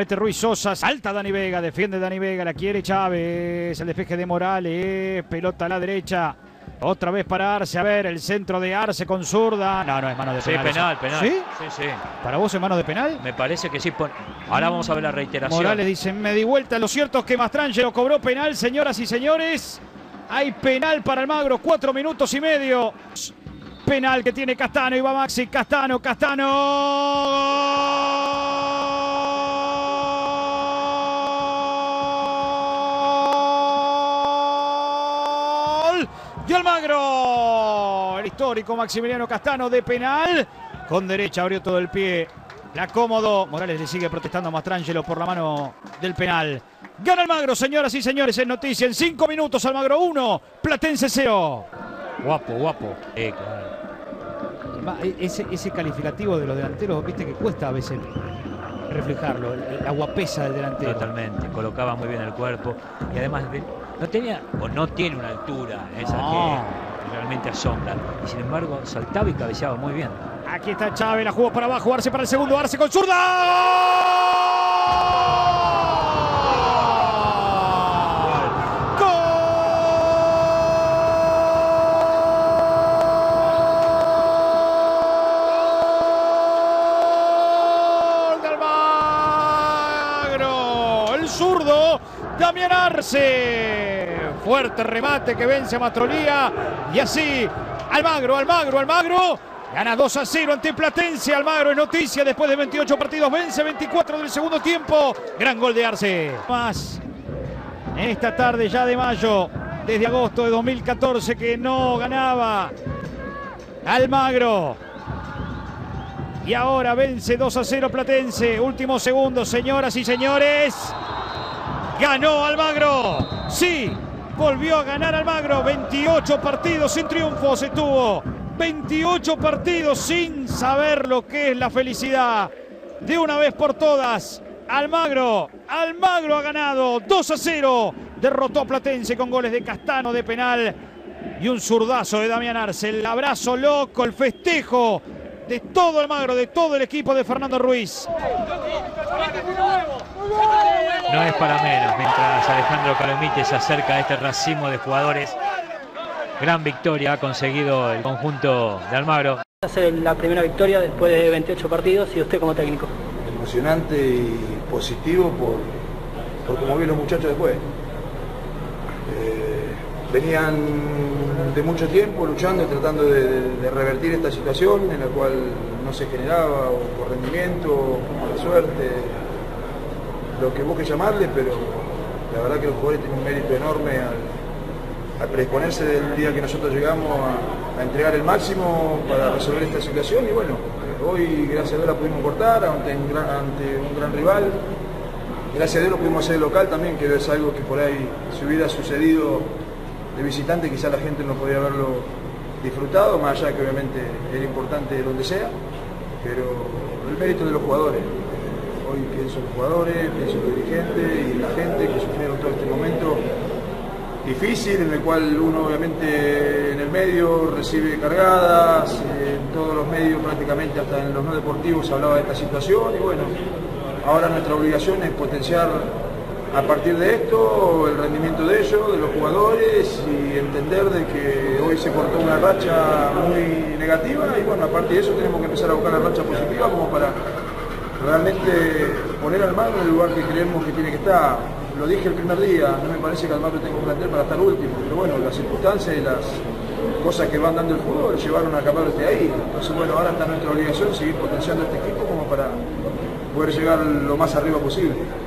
mete Ruiz Sosa, salta Dani Vega, defiende Dani Vega, la quiere Chávez, el despeje de Morales, pelota a la derecha, otra vez para Arce, a ver, el centro de Arce con zurda, no es mano de penal. Sí, penal, penal. ¿Sí? Sí. ¿Para vos es mano de penal? Me parece que sí. Ahora vamos a ver la reiteración. Morales dice, me di vuelta, lo cierto es que Mastrangelo cobró penal, señoras y señores, hay penal para Almagro, 4 minutos y medio. Penal que tiene Castano, y va Maxi, Castano. ¡Gol! De Almagro. El histórico Maximiliano Castano de penal. Con derecha abrió todo el pie. La cómodo. Morales le sigue protestando a Mastrangelo por la mano del penal. Gana Almagro, señoras y señores, en noticia. En 5 minutos, Almagro 1, Platense 0. Guapo. Claro. Ese calificativo de los delanteros, viste que cuesta a veces reflejarlo, la guapesa del delantero. Totalmente, colocaba muy bien el cuerpo y además no tenía o no tiene una altura esa que realmente asombra, y sin embargo saltaba y cabeceaba muy bien. Aquí está Chávez, la jugó para abajo, Arce para el segundo, Arce con zurda. Zurdo, Damián Arce, fuerte remate que vence a Mastrolía, y así Almagro gana 2-0 ante Platense. Almagro es noticia después de 28 partidos, vence 24 del segundo tiempo, gran gol de Arce. Más en esta tarde ya de mayo, desde agosto de 2014 que no ganaba Almagro. Y ahora vence 2-0 Platense. Último segundo, señoras y señores. Ganó Almagro. Sí, volvió a ganar Almagro. 28 partidos sin triunfos estuvo. 28 partidos sin saber lo que es la felicidad. De una vez por todas, Almagro ha ganado 2-0. Derrotó a Platense con goles de Castano de penal y un zurdazo de Damián Arce. El abrazo loco, el festejo de todo Almagro, de todo el equipo de Fernando Ruiz. No es para menos, mientras Alejandro Calomite se acerca a este racimo de jugadores. Gran victoria ha conseguido el conjunto de Almagro. Hace la primera victoria después de 28 partidos, y usted como técnico. Emocionante y positivo por cómo vi los muchachos después. Venían de mucho tiempo luchando y tratando de revertir esta situación en la cual no se generaba, o por rendimiento, o por mala suerte, lo que busque llamarle, pero la verdad que los jugadores tienen un mérito enorme al predisponerse del día que nosotros llegamos a entregar el máximo para resolver esta situación. Y bueno, hoy gracias a Dios la pudimos cortar ante un gran rival. Gracias a Dios lo pudimos hacer local también, que es algo que por ahí si hubiera sucedido de visitante quizá la gente no podía haberlo disfrutado, más allá de que obviamente era importante donde sea, pero el mérito de los jugadores. Hoy pienso en los jugadores, pienso en los dirigentes y la gente que sufrieron todo este momento difícil, en el cual uno obviamente en el medio recibe cargadas, en todos los medios prácticamente, hasta en los no deportivos se hablaba de esta situación, y bueno, ahora nuestra obligación es potenciar a partir de esto el rendimiento de ellos, de los jugadores, y entender de que hoy se cortó una racha muy negativa, y bueno, a partir de eso tenemos que empezar a buscar la racha positiva como para realmente poner al Almagro en el lugar que creemos que tiene que estar. Lo dije el primer día, no me parece que Almagro tenga un plantel para estar último, pero bueno, las circunstancias y las cosas que van dando el fútbol llevaron a que Almagro esté ahí. Entonces bueno, ahora está nuestra obligación seguir potenciando este equipo como para poder llegar lo más arriba posible.